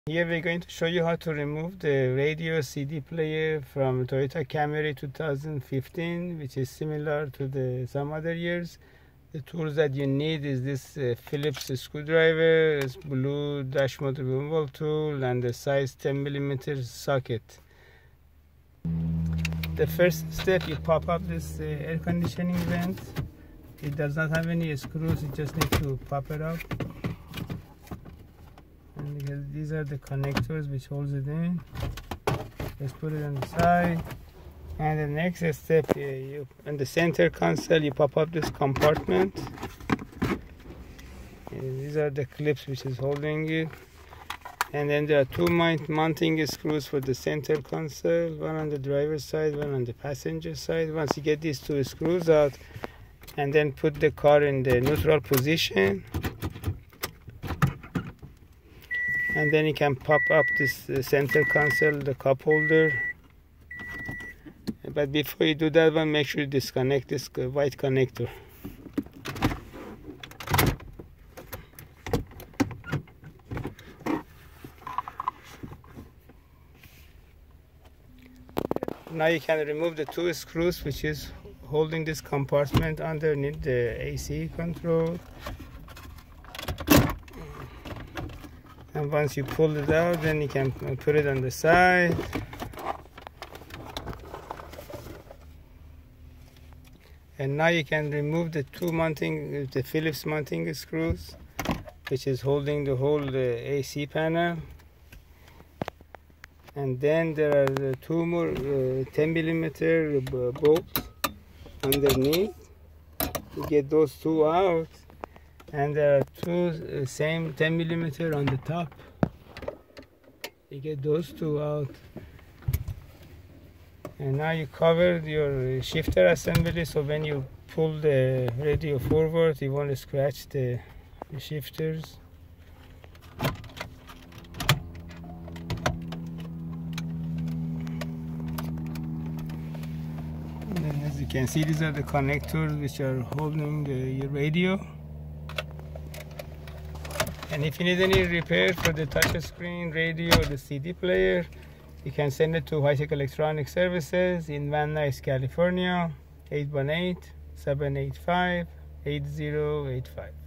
Here we're going to show you how to remove the radio CD player from Toyota Camry 2015, which is similar to some other years. The tools that you need is this Phillips screwdriver, this blue dash mode removal tool, and the size 10mm socket. The first step, you pop up this air conditioning vent. It does not have any screws, you just need to pop it up. And because these are the connectors which holds it in. Just put it on the side. And the next step, you on the center console, you pop up this compartment. And these are the clips which is holding it. And then there are two mounting screws for the center console, one on the driver's side, one on the passenger side. Once you get these two screws out, and then put the car in the neutral position, and then you can pop up this center console, the cup holder. But before you do that one, make sure you disconnect this white connector. Now you can remove the two screws which is holding this compartment underneath the AC control. And once you pull it out, then you can put it on the side. And now you can remove the the Phillips mounting screws, which is holding the whole AC panel. And then there are the two more 10mm bolts underneath. You get those two out. And there are two same 10mm on the top. You get those two out. And now you covered your shifter assembly, so when you pull the radio forward, you won't scratch the shifters. And then as you can see, these are the connectors which are holding your radio. And if you need any repair for the touchscreen radio or the CD player, you can send it to High-Tech Electronic Services in Van Nuys, California, 818-785-8085.